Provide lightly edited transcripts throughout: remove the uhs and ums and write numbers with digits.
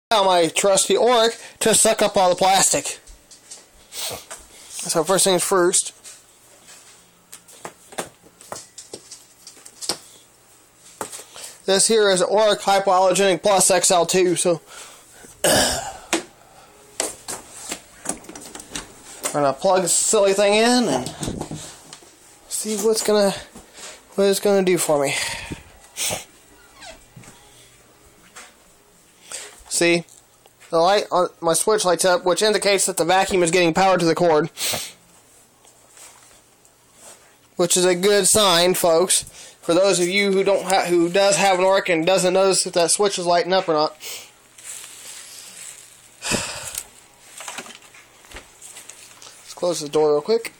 My trusty Oreck to suck up all the plastic. So first things first. This here is Oreck Hypo Allergenic Plus XL2. So I'm gonna plug this silly thing in and see what it's gonna do for me. See, the light on my switch lights up, which indicates that the vacuum is getting power to the cord, which is a good sign, folks. For those of you who does have an Oreck and doesn't notice if that switch is lighting up or not. Let's close the door real quick.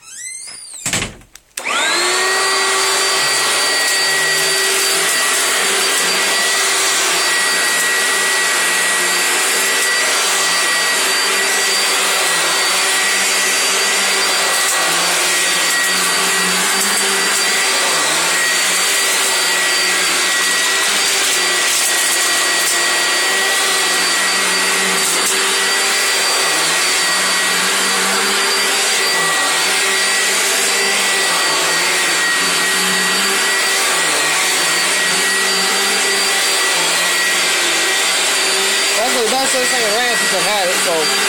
Actually, that's the thing I ran since I've had it, so